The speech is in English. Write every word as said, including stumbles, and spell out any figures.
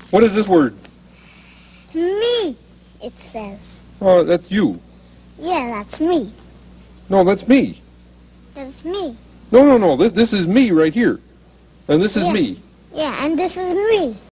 What is this word? Me, it says. Oh, that's you. Yeah, that's me. No, that's me. That's me. No, no, no. This, this is me right here. And this is Yeah. me. Yeah, and this is me.